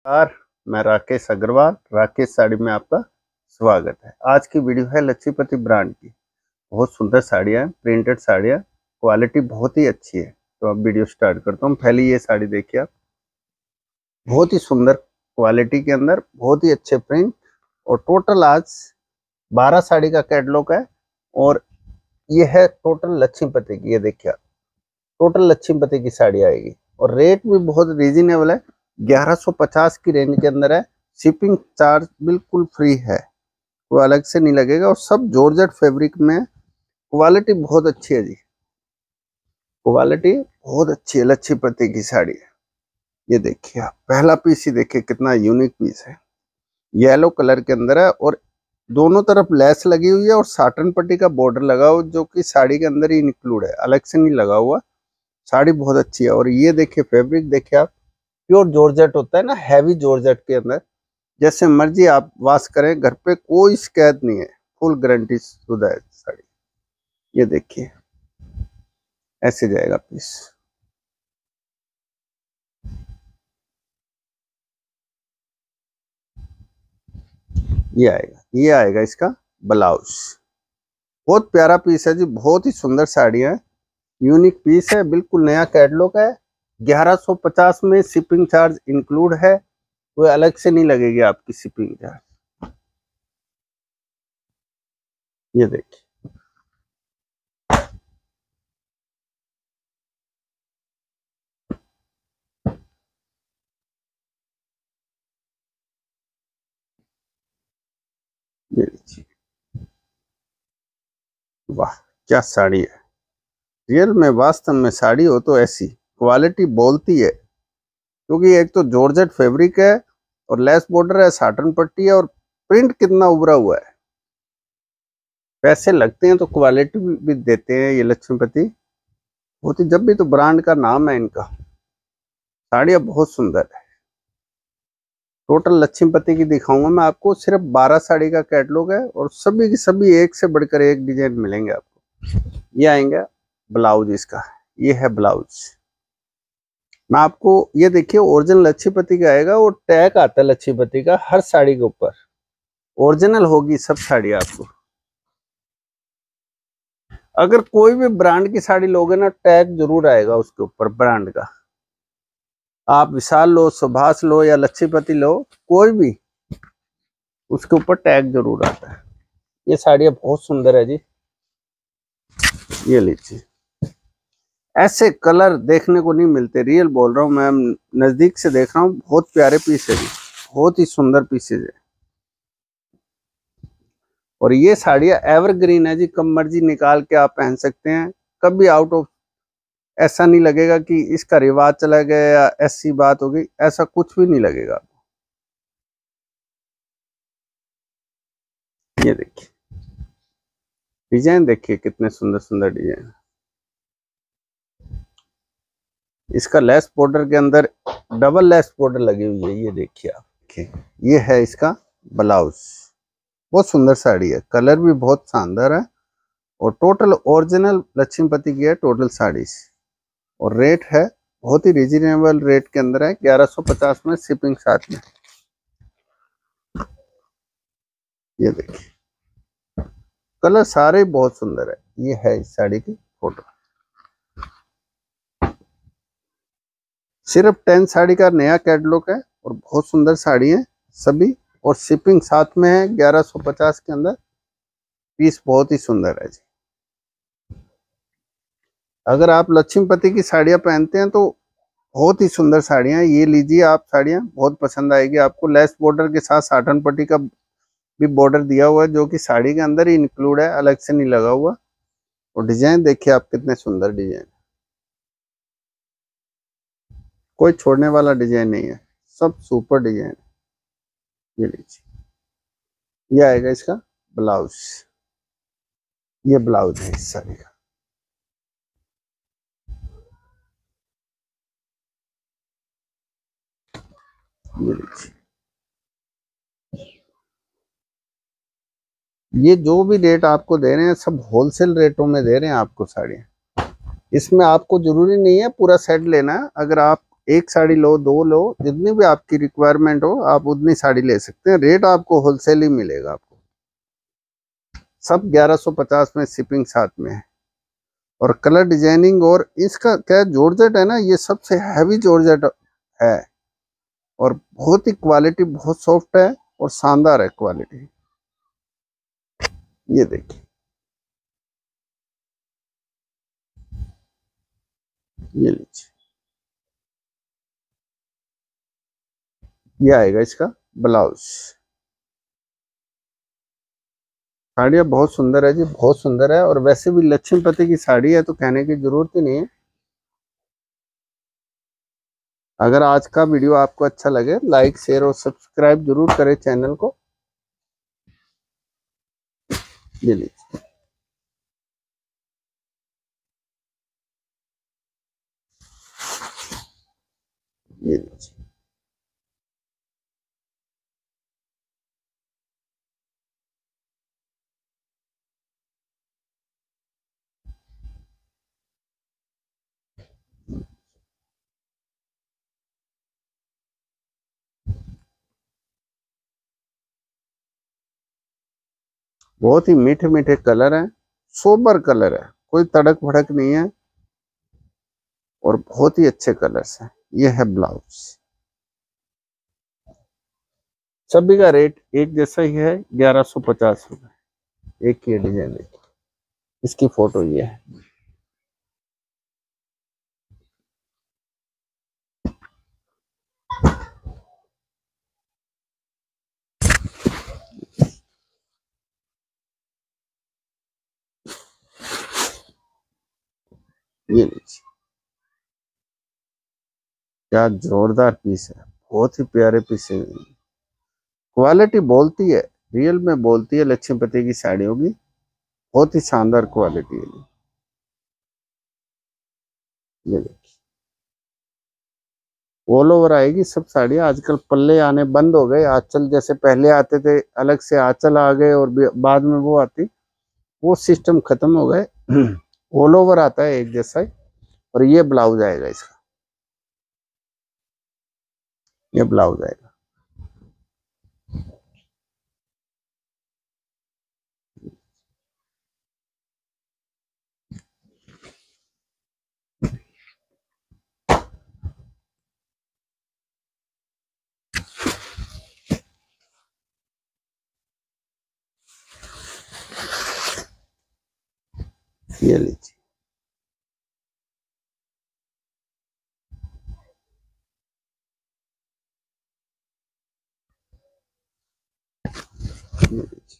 नमस्कार, मैं राकेश अग्रवाल। राकेश साड़ी में आपका स्वागत है। आज की वीडियो है लच्छीपति ब्रांड की। बहुत सुंदर साड़ियाँ हैं, प्रिंटेड साड़ियाँ, क्वालिटी बहुत ही अच्छी है। तो अब वीडियो स्टार्ट करता हूँ। पहले ये साड़ी देखिए आप, बहुत ही सुंदर क्वालिटी के अंदर, बहुत ही अच्छे प्रिंट। और टोटल आज 12 साड़ी का कैटलॉग है और ये है टोटल लच्छीपति की। ये देखिए आप, टोटल लच्छीपति की साड़ी आएगी और रेट भी बहुत रीजनेबल है। 1150 की रेंज के अंदर है। शिपिंग चार्ज बिल्कुल फ्री है, वो अलग से नहीं लगेगा। और सब जॉर्जेट फैब्रिक में, क्वालिटी बहुत अच्छी है जी, क्वालिटी बहुत अच्छी है। लच्छीपति की साड़ी है। ये देखिए आप, पहला पीस ही देखिए कितना यूनिक पीस है। येलो कलर के अंदर है और दोनों तरफ लेस लगी हुई है और साटन पट्टी का बॉर्डर लगा हुआ, जो कि साड़ी के अंदर ही इंक्लूड है, अलग से नहीं लगा हुआ। साड़ी बहुत अच्छी है। और ये देखिए फैब्रिक देखिए आप, प्योर जॉर्जेट होता है ना, हैवी जॉर्जेट के अंदर। जैसे मर्जी आप वॉश करें, घर पे कोई शिकायत नहीं है, फुल गारंटी शुदा है साड़ी। ये देखिए ऐसे जाएगा पीस। ये आएगा इसका ब्लाउज। बहुत प्यारा पीस है जी, बहुत ही सुंदर साड़ी है, यूनिक पीस है, बिल्कुल नया कैटलॉग है। 1150 में शिपिंग चार्ज इंक्लूड है, वो अलग से नहीं लगेगी आपकी शिपिंग चार्ज। ये देखिए, ये देखिए, वाह क्या साड़ी है। रियल में, वास्तव में साड़ी हो तो ऐसी क्वालिटी बोलती है। क्योंकि एक तो जॉर्जेट फैब्रिक है और लेस बॉर्डर है, साटन पट्टी है और प्रिंट कितना उभरा हुआ है। पैसे लगते हैं तो क्वालिटी भी देते हैं ये लच्छीपति। बहुत ही, जब भी तो ब्रांड का नाम है इनका। साड़ियाँ बहुत सुंदर है। टोटल लच्छीपति की दिखाऊंगा मैं आपको। सिर्फ 12 साड़ी का कैटलॉग है और सभी की सभी एक से बढ़कर एक डिजाइन मिलेंगे आपको। ये आएंगे ब्लाउज इसका। ये है ब्लाउज। मैं आपको, ये देखिए ओरिजिनल लच्छीपति का आएगा और टैग आता है लच्छीपति का हर साड़ी के ऊपर। ओरिजिनल होगी सब साड़ी आपको। अगर कोई भी ब्रांड की साड़ी लोगे ना, टैग जरूर आएगा उसके ऊपर ब्रांड का। आप विशाल लो, सुभाष लो या लच्छीपति लो, कोई भी, उसके ऊपर टैग जरूर आता है। ये साड़ियाँ बहुत सुंदर है जी। ये लीजिए, ऐसे कलर देखने को नहीं मिलते, रियल बोल रहा हूँ मैं, नजदीक से देख रहा हूँ। बहुत प्यारे पीस है जी, बहुत ही सुंदर पीसेज है। और ये साड़ियाँ एवरग्रीन है जी, कब मर्जी निकाल के आप पहन सकते हैं, कभी आउट ऑफ, ऐसा नहीं लगेगा कि इसका रिवाज चला गया या ऐसी बात हो गई, ऐसा कुछ भी नहीं लगेगा। ये देखिए डिजाइन, देखिए कितने सुंदर सुंदर डिजाइन। इसका लेस बॉर्डर के अंदर डबल लेस बॉर्डर लगी हुई है। ये देखिए आप, ये है इसका ब्लाउज। बहुत सुंदर साड़ी है, कलर भी बहुत शानदार है और टोटल ओरिजिनल लच्छीपति की है टोटल साड़ी। और रेट है बहुत ही रीजनेबल रेट के अंदर है, 1150 में शिपिंग साथ में। ये देखिए कलर सारे बहुत सुंदर है। ये है इस साड़ी की फोटो। सिर्फ 10 साड़ी का नया कैटलॉग है और बहुत सुंदर साड़ी है सभी। और शिपिंग साथ में है 1150 के अंदर। पीस बहुत ही सुंदर है जी। अगर आप लच्छीपति की साड़ियाँ पहनते हैं तो बहुत ही सुंदर साड़ियाँ, ये लीजिए आप, साड़ियाँ बहुत पसंद आएगी आपको। लेस बॉर्डर के साथ साटन पट्टी का भी बॉर्डर दिया हुआ है, जो कि साड़ी के अंदर ही इंक्लूड है, अलग से नहीं लगा हुआ। और डिजाइन देखिए आप, कितने सुंदर डिजाइन, कोई छोड़ने वाला डिजाइन नहीं है, सब सुपर डिजाइन। ये लीजिए, ये आएगा इसका ब्लाउज। ये ब्लाउज है इस साड़ी का। ये लीजिए, ये जो भी रेट आपको दे रहे हैं सब होलसेल रेटों में दे रहे हैं आपको साड़ियाँ। इसमें आपको जरूरी नहीं है पूरा सेट लेना है। अगर आप एक साड़ी लो, दो लो, जितनी भी आपकी रिक्वायरमेंट हो आप उतनी साड़ी ले सकते हैं। रेट आपको होलसेल ही मिलेगा आपको। सब 1150 में, शिपिंग साथ में है। और कलर डिजाइनिंग और इसका क्या जॉर्जेट है ना, ये सबसे हैवी जॉर्जेट है। और बहुत ही क्वालिटी बहुत सॉफ्ट है और शानदार है क्वालिटी। ये देखिए, ये लीजिए, ये आएगा इसका ब्लाउज। साड़ियाँ बहुत सुंदर है जी, बहुत सुंदर है। और वैसे भी लक्ष्मीपति की साड़ी है तो कहने की जरूरत ही नहीं है। अगर आज का वीडियो आपको अच्छा लगे, लाइक शेयर और सब्सक्राइब जरूर करें चैनल को। ये लीजिए, ये लीजिए। बहुत ही मीठे मीठे कलर हैं, सोबर कलर है, कोई तड़क भड़क नहीं है। और बहुत ही अच्छे कलर्स हैं। ये है ब्लाउज। सभी का रेट एक जैसा ही है, 1150 रुपये। एक ही डिजाइन देखिए, इसकी फोटो ये है। ये लीजिए, क्या जोरदार पीस है, बहुत ही प्यारे पीस है। क्वालिटी बोलती है, रियल में बोलती है लक्ष्मीपति की साड़ियों की। बहुत ही शानदार क्वालिटी है। ये देखिए, ऑल ओवर आएगी सब साड़ियाँ। आजकल पल्ले आने बंद हो गए, आंचल जैसे पहले आते थे, अलग से आंचल आ गए और बाद में वो आती, वो सिस्टम खत्म हो गए। ऑल ओवर आता है एक जैसा ही। और ये ब्लाउज आएगा इसका, ये ब्लाउज आएगा। ये लीजिए, ये लीजिए।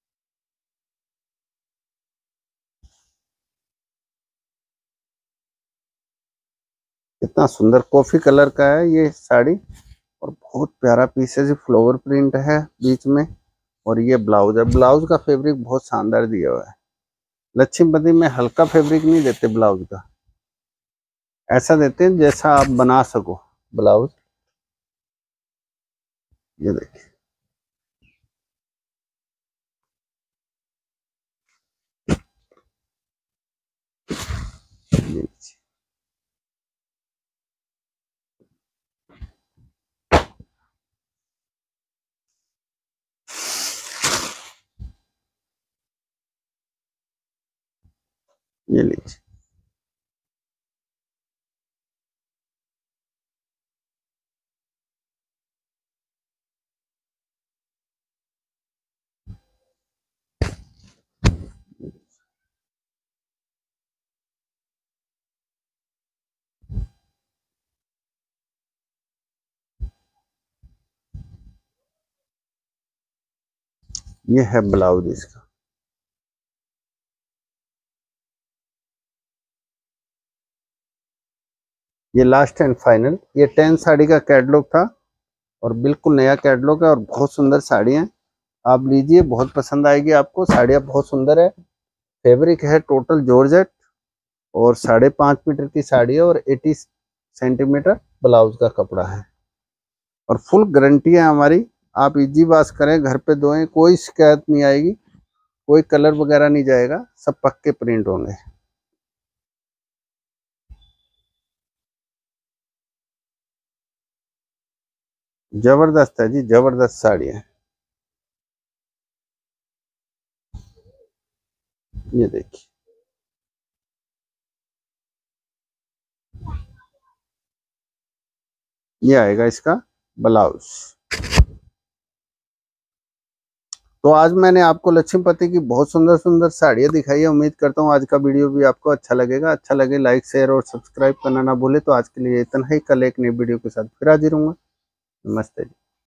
कितना सुंदर कॉफी कलर का है ये साड़ी। और बहुत प्यारा पीस है जी, फ्लावर प्रिंट है बीच में। और ये ब्लाउज है, ब्लाउज का फैब्रिक बहुत शानदार दिया हुआ है। लक्ष्मीपति में हल्का फैब्रिक नहीं देते ब्लाउज का, ऐसा देते हैं जैसा आप बना सको ब्लाउज। ये देखिए, ये लीजिए, ये लीजिए। ये है ब्लाउज इसका। ये लास्ट एंड फाइनल, ये 10 साड़ी का कैटलॉग था। और बिल्कुल नया कैटलॉग है और बहुत सुंदर साड़ी है। आप लीजिए, बहुत पसंद आएगी आपको। साड़ियाँ बहुत सुंदर है। फैब्रिक है टोटल जॉर्जेट। और 5.5 मीटर की साड़ी है और 80 सेंटीमीटर ब्लाउज का कपड़ा है। और फुल गारंटी है हमारी। आप इजी वॉश करें, घर पे धोएं, कोई शिकायत नहीं आएगी। कोई कलर वगैरह नहीं जाएगा, सब पक्के प्रिंट होंगे। जबरदस्त है जी, जबरदस्त साड़ी है। ये देखिए, ये आएगा इसका ब्लाउज। तो आज मैंने आपको लक्ष्मीपति की बहुत सुंदर सुंदर साड़ियाँ दिखाई है। उम्मीद करता हूँ आज का वीडियो भी आपको अच्छा लगेगा। अच्छा लगे लाइक शेयर और सब्सक्राइब करना ना भूले। तो आज के लिए इतना ही, कल एक नई वीडियो के साथ फिर हाजिर हूँगा। नमस्ते जी।